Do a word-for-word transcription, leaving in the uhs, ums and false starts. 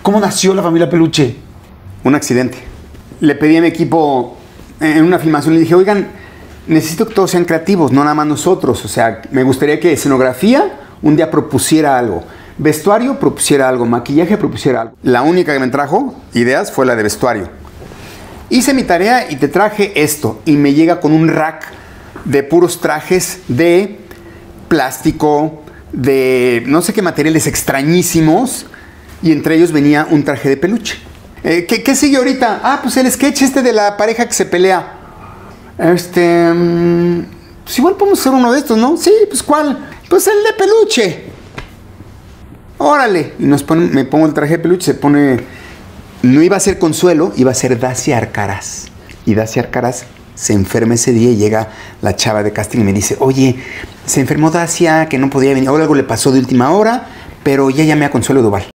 ¿Cómo nació la familia Peluche? Un accidente. Le pedí a mi equipo en una filmación, le dije, oigan, necesito que todos sean creativos, no nada más nosotros. O sea, me gustaría que escenografía un día propusiera algo, vestuario propusiera algo, maquillaje propusiera algo. La única que me trajo ideas fue la de vestuario. Hice mi tarea y te traje esto. Y me llega con un rack de puros trajes de plástico, de no sé qué materiales extrañísimos. Y entre ellos venía un traje de peluche. Eh, ¿qué, ¿Qué sigue ahorita? Ah, pues el sketch este de la pareja que se pelea. Este... Mmm, pues igual podemos hacer uno de estos, ¿no? Sí, pues ¿cuál? Pues el de peluche. Órale. Y nos pone, me pongo el traje de peluche, se pone... No iba a ser Consuelo, iba a ser Dacia Arcaraz. Y Dacia Arcaraz se enferma ese día y llega la chava de casting y me dice, oye, se enfermó Dacia, que no podía venir. Ahora algo le pasó de última hora, pero ya llamé a Consuelo Duval.